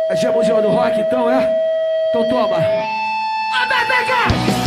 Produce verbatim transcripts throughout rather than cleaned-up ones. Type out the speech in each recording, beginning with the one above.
É dia mundial do rock, então é? Então toma. A Bebeca!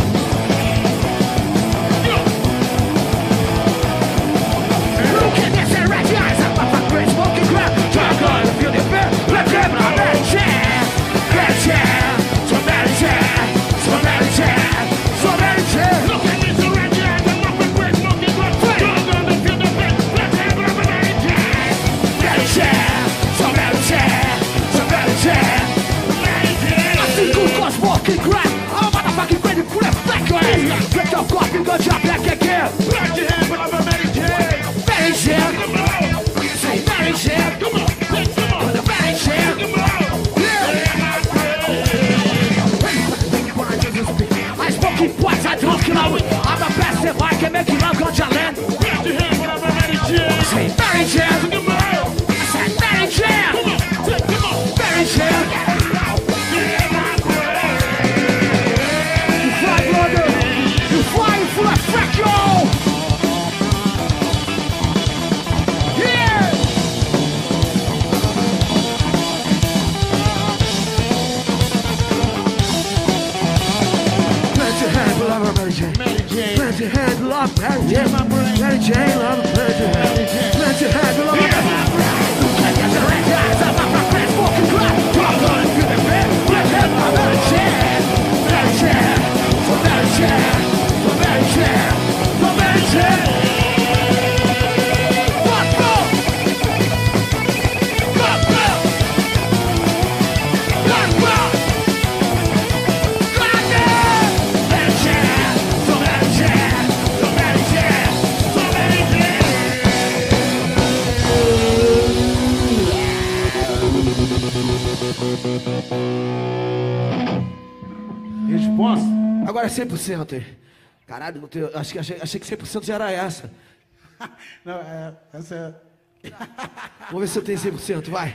Resposta. Agora é cem por cento aí. Caralho, não tem, acho que, achei, achei que cem por cento já era essa. Não, é, essa é... Vamos ver se eu tenho cem por cento, vai.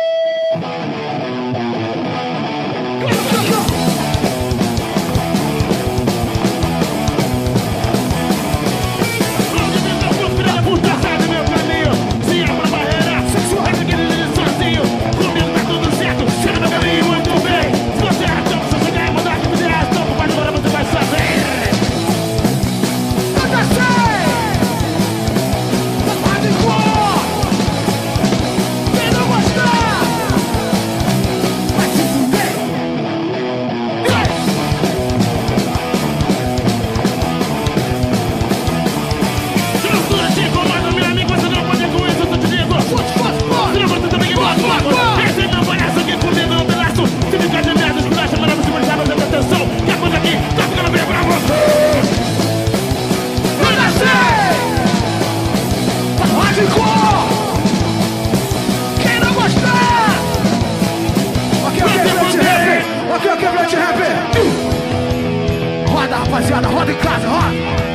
Rapaziada, roda em casa, roda!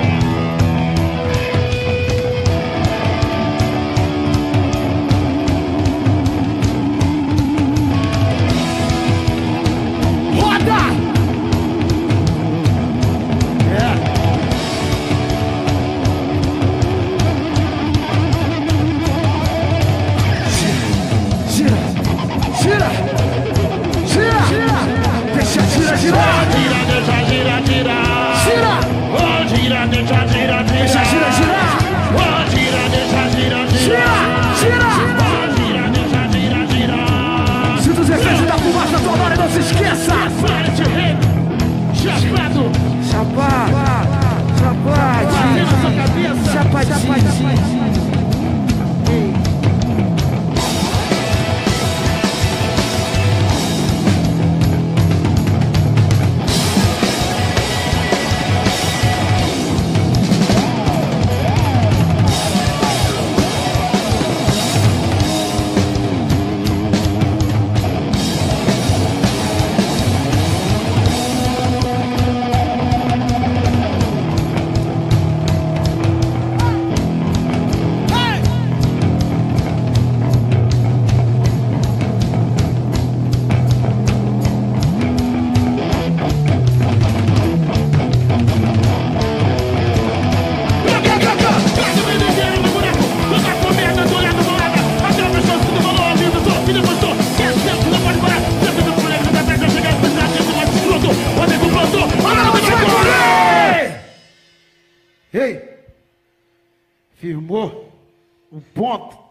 Roda! É. Gira, gira, gira, gira, deixa, gira, girar. Gira, deixa, gira, girar. Gira! Oh, gira, deixa, gira, girar. Deixa, gira, girar! Oh, gira, deixa, gira, girar. Gira! Gira! Oh, gira, deixa, gira, girar. Sinta os efeitos da fumaça toda hora e não se esqueça! Forte rei, chapado. Chapa! Chapadinho! Chapadinho! Ei! Firmou o ponto.